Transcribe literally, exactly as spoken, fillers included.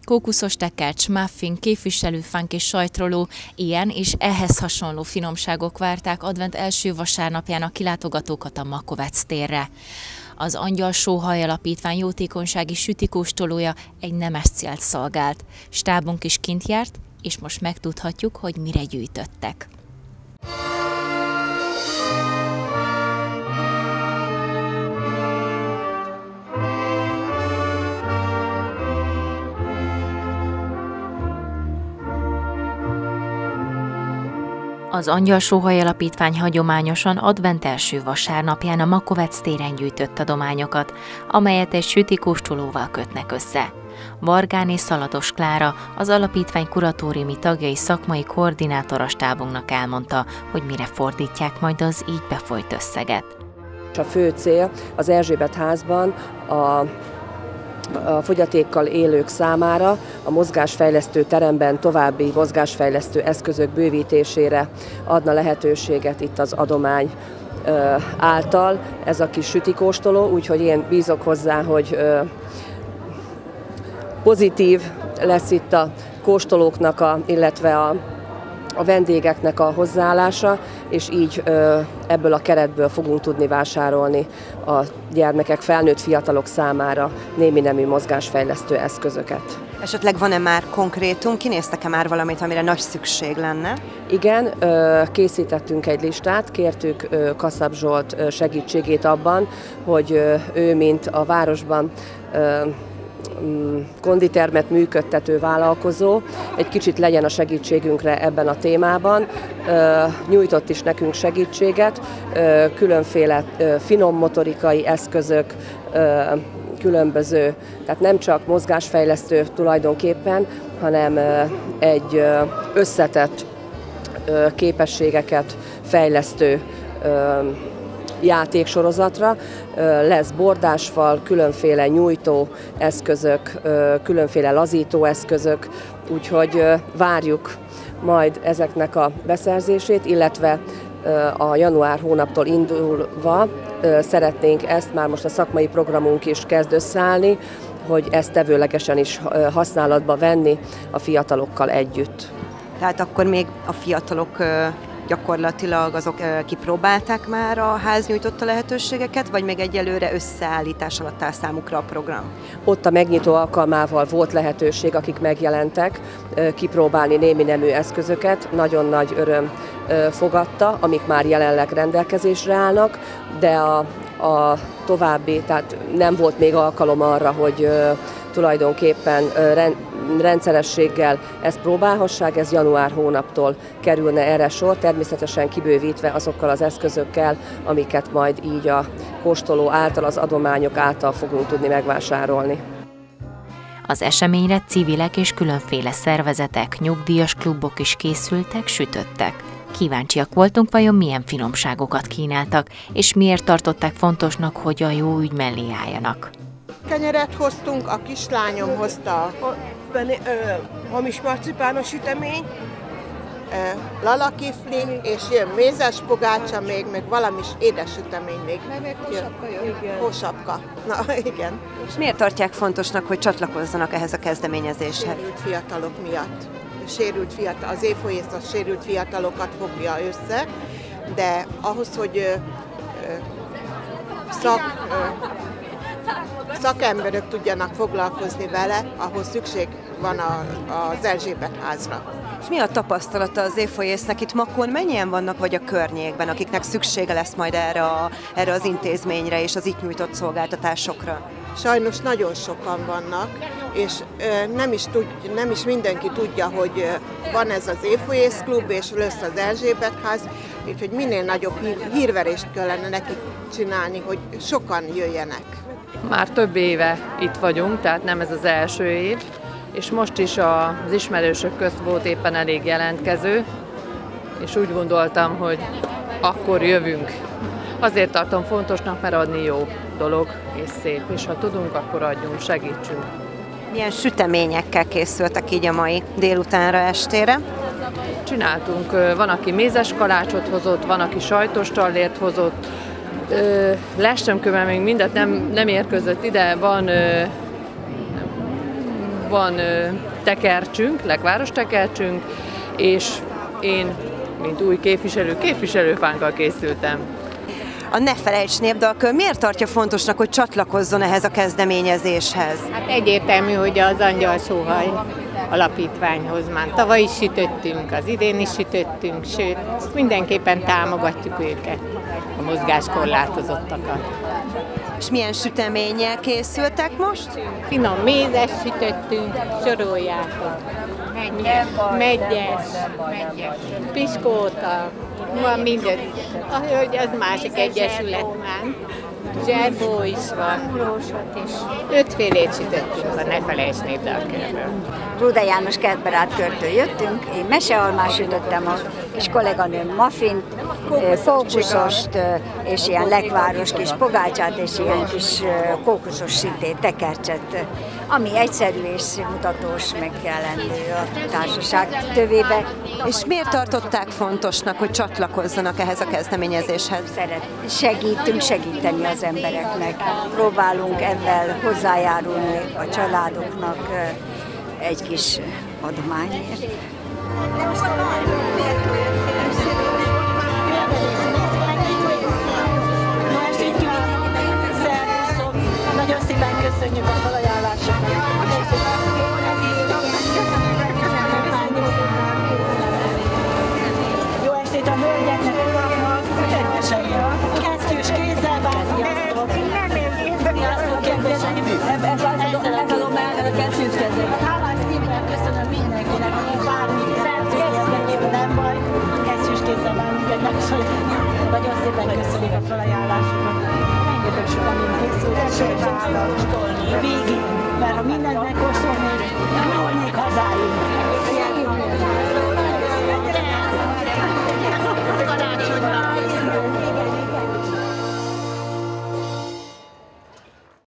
Kókuszos tekercs, muffin, képviselőfánk és sajtroló, ilyen és ehhez hasonló finomságok várták advent első vasárnapján a kilátogatókat a Makovec térre. Az Angyal Sóhaj Alapítvány jótékonysági sütikóstolója egy nemes célt szolgált. Stábunk is kint járt, és most megtudhatjuk, hogy mire gyűjtöttek. Az Angyal Sóhaj Alapítvány hagyományosan advent első vasárnapján a Makovec téren gyűjtött adományokat, amelyet egy sütikóstolóval kötnek össze. Vargán és Szalados Klára, az alapítvány kuratóriumi tagjai szakmai koordinátora stábunknak elmondta, hogy mire fordítják majd az így befolyt összeget. A fő cél az Erzsébet házban a a fogyatékkal élők számára a mozgásfejlesztő teremben további mozgásfejlesztő eszközök bővítésére adna lehetőséget itt az adomány által. Ez a kis sütikóstoló, úgyhogy én bízok hozzá, hogy pozitív lesz itt a kóstolóknak, a, illetve a a vendégeknek a hozzáállása, és így ebből a keretből fogunk tudni vásárolni a gyermekek, felnőtt fiatalok számára némi nemű mozgásfejlesztő eszközöket. Esetleg van-e már konkrétum, kinéztek-e már valamit, amire nagy szükség lenne? Igen, készítettünk egy listát, kértük Kaszab Zsolt segítségét abban, hogy ő, mint a városban konditermet működtető vállalkozó, egy kicsit legyen a segítségünkre ebben a témában. Nyújtott is nekünk segítséget, különféle finom motorikai eszközök, különböző, tehát nem csak mozgásfejlesztő tulajdonképpen, hanem egy összetett képességeket fejlesztő játéksorozatra. Lesz bordásfal, különféle nyújtó eszközök, különféle lazító eszközök, úgyhogy várjuk majd ezeknek a beszerzését, illetve a január hónaptól indulva szeretnénk ezt, már most a szakmai programunk is kezd összeállni, hogy ezt tevőlegesen is használatba venni a fiatalokkal együtt. Tehát akkor még a fiatalok gyakorlatilag azok kipróbálták már a ház nyújtotta lehetőségeket, vagy még egyelőre összeállítás alatt áll számukra a program? Ott a megnyitó alkalmával volt lehetőség, akik megjelentek, kipróbálni némi nemű eszközöket. Nagyon nagy öröm fogadta, amik már jelenleg rendelkezésre állnak, de a, a további, tehát nem volt még alkalom arra, hogy tulajdonképpen rendszerességgel ezt próbálhassák, ez január hónaptól kerülne erre sor, természetesen kibővítve azokkal az eszközökkel, amiket majd így a kóstoló által, az adományok által fogunk tudni megvásárolni. Az eseményre civilek és különféle szervezetek, nyugdíjas klubok is készültek, sütöttek. Kíváncsiak voltunk, vajon milyen finomságokat kínáltak, és miért tartották fontosnak, hogy a jó ügy mellé álljanak. Kenyeret hoztunk, a kislányom hozta a hamis marcipános sütemény, lalakifli, és jön mézes pogácsa még, meg valami édes sütemény még. Meg hósapka jön. Hósapka. Na, igen. És miért tartják fontosnak, hogy csatlakozzanak ehhez a kezdeményezéshez? Sérült fiatalok miatt. Sérült fiatal, az évfolyész a sérült fiatalokat fogja össze, de ahhoz, hogy szak... szakemberek tudjanak foglalkozni vele, ahhoz szükség van a, az Erzsébet házra. És mi a tapasztalata az évfolyésznek itt Makón? Mennyien vannak vagy a környékben, akiknek szüksége lesz majd erre, a, erre az intézményre és az itt nyújtott szolgáltatásokra? Sajnos nagyon sokan vannak, és nem is, tud, nem is mindenki tudja, hogy van ez az évfolyészklub, és lesz az Erzsébet ház, úgyhogy minél nagyobb hírverést kellene nekik csinálni, hogy sokan jöjjenek. Már több éve itt vagyunk, tehát nem ez az első év, és most is az ismerősök közt volt éppen elég jelentkező, és úgy gondoltam, hogy akkor jövünk. Azért tartom fontosnak, mert adni jó dolog és szép, és ha tudunk, akkor adjunk, segítsünk. Milyen süteményekkel készültek így a mai délutánra, estére? Csináltunk, van, aki mézes kalácsot hozott, van, aki sajtos tallért hozott, lestömkömmel még mindet nem, nem érkezett ide, van van tekercsünk, lekváros tekercsünk, és én, mint új képviselő, képviselőfánkkal készültem. A Ne Felejts Népdalkör miért tartja fontosnak, hogy csatlakozzon ehhez a kezdeményezéshez? Hát egyértelmű, hogy az Angyal Sóhaj alapítványhoz már tavaly is sütöttünk, az idén is sütöttünk, sőt, mindenképpen támogatjuk őket, a mozgáskorlátozottakat. És milyen süteménnyel készültek most? Finom mézes sütöttünk, soroljátok. Megyes, megyes, megyes, piskóta, van minden. Ahogy az másik egyesület már. Zserbó is van. Ötfélét sütöttünk a Ne Felejts Népdalkörből. Ruda János kertbarát körtől jöttünk, én mesealmás sütöttem, a kis kolléganőm muffint, kókuszost, és ilyen lekváros kis pogácsát, és ilyen kis kókuszos szintén tekercset, ami egyszerű és mutatós, megjelentő a társaság tövébe. És miért tartották fontosnak, hogy csatlakozzanak ehhez a kezdeményezéshez? Szeret, segítünk segíteni az embereknek, próbálunk ebben hozzájárulni a családoknak egy kis adományért. Nagyon szépen köszönjük a felajánlásokat. Jó estét a hölgyeknek, uraknak, kedveseim! Kesztyűs kézzel bárziasztok! Sziasztok, kedveseim! Ezzel adom el a kesztyűs kézzel. Hálás szívvel köszönöm mindenkinek, aki bármit érdekében nem baj. Kesztyűs kézzel bármit érdekében. Nagyon szépen köszönjük a felajánlásokat. Rengeteg sokan készült, és végén, mert ha mindent megkóstolni,